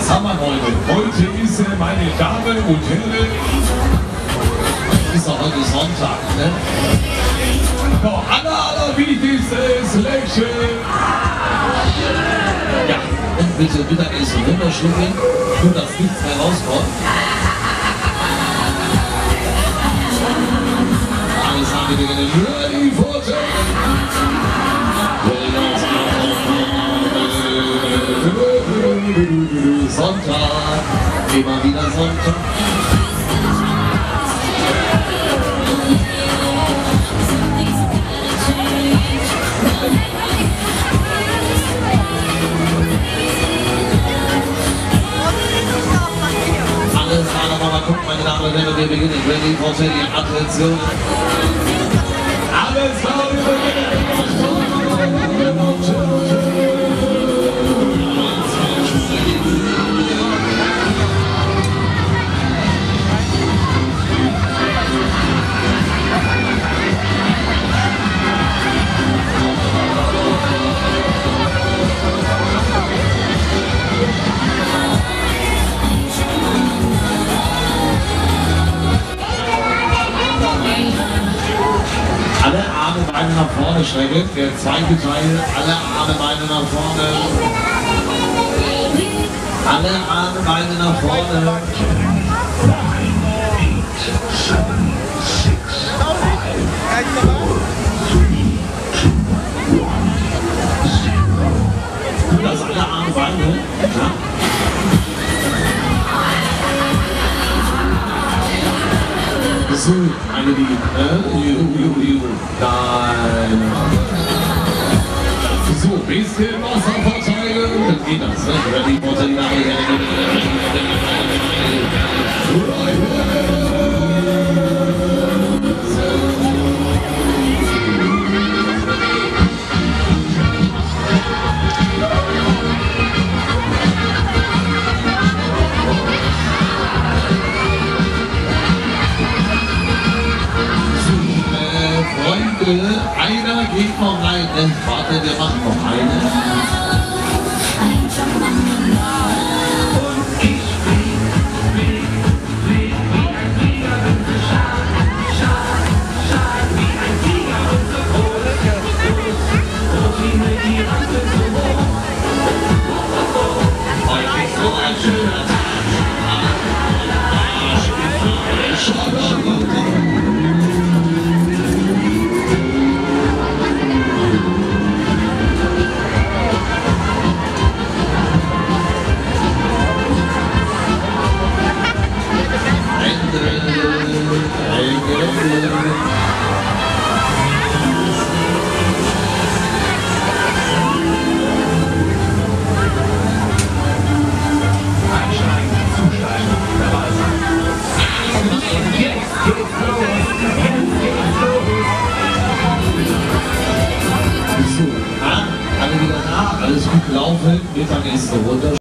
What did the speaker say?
Was haben wir heute? Heute ist meine Damen und Herren, Ist doch heute Sonntag, ne? noch allerwichtigstes Lächeln. Ja, und bitte Mittagessen runterschlucken, nur dass nichts mehr rauskommt. Alles haben wir drin. Ready for Sonntag, immer wieder Sonntag. Alles klar, mal gucken, meine Damen und Herren, wir beginnen. Ready for Teddy, Attention. alles klar, Alle Arme, Beine nach vorne strecken. Der zweite Teil, alle Arme, Beine nach vorne. Alle Arme, Beine nach vorne. Das alle Arme, Beine. Ja. So, meine Lieben, nein. so, bisschen Wasser verteilen. Dann geht das, ne? Ready for Teddy, Freunde, einer geht noch rein, ne? Warte, wir machen noch eine. Heute ist so ein schöner Tag. Alle wieder da, alles gut gelaufen, Mittagessen runter.